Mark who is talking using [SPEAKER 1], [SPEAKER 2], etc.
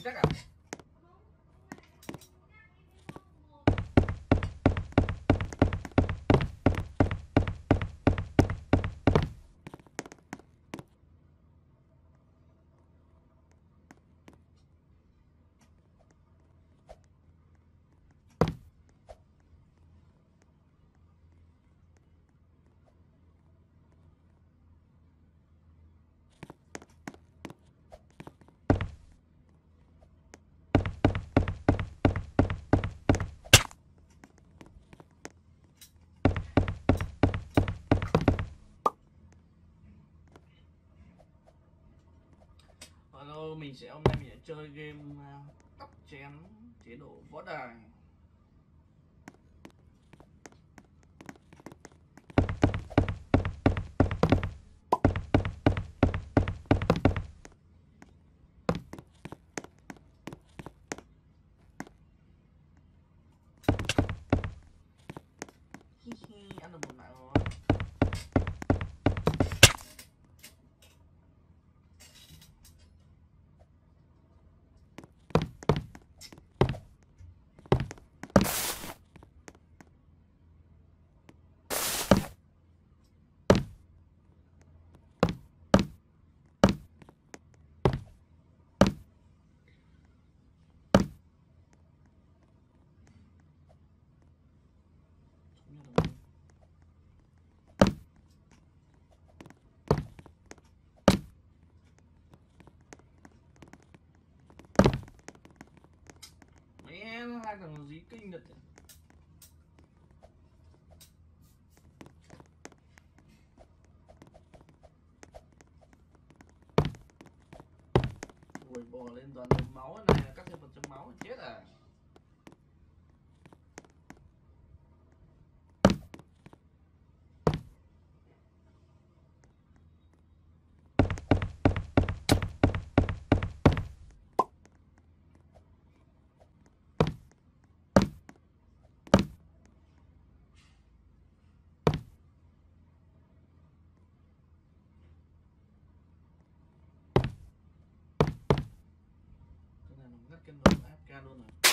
[SPEAKER 1] chắc à? Hello, hôm nay mình sẽ chơi game cắp chén chế độ võ đài. Ăn được một mạng rồi. Mẹ, hai thằng dí kinh được. Ui, bò lên toàn đốm máu này, là cắt thêm phần chấm máu chết à. Cái này nó ngắt cái nồi AFK luôn rồi.